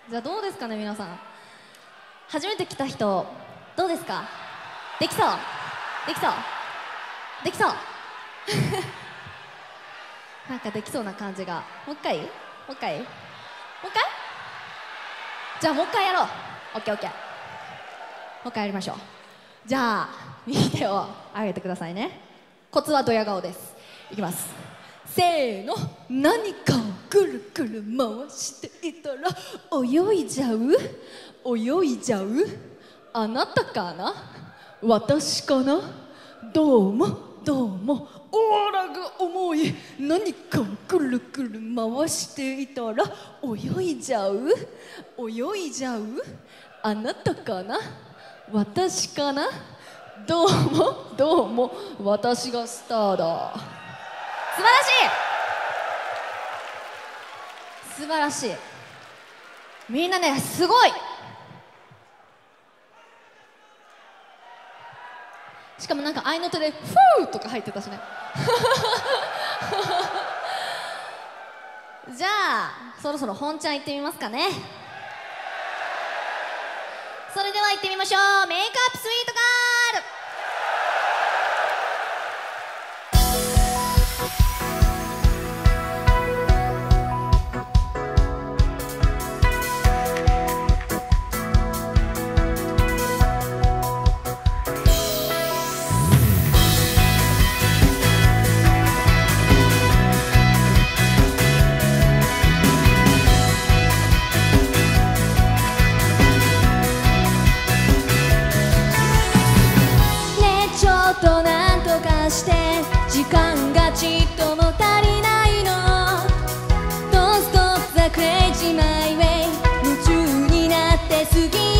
じゃあどうですかね皆さん。初めて来た人どうですか？できそうできそうできそうなんかできそうな感じが。もう一回もう一回もう一回。じゃあもう一回やろう。オッケーオッケー。もう一回やりましょう。じゃあ右手を上げてくださいね。コツはドヤ顔です。いきます。せーの。何かをくるくる回していたら泳いじゃう泳いじゃう。あなたかな私かな。どうもどうも。オーラが重い。何かをくるくる回していたら泳いじゃう泳いじゃう。あなたかな私かな。どうもどうも。私がスターだ。素晴らしい素晴らしい。みんなねすごい。しかもなんか合いの手でフーとか入ってたしねじゃあそろそろ本ちゃん行ってみますかね。それでは行ってみましょう。メイクアップスイートガール。なんとかして時間がちっとも足りないの。 Don't stop the crazy my way 夢中になって過ぎ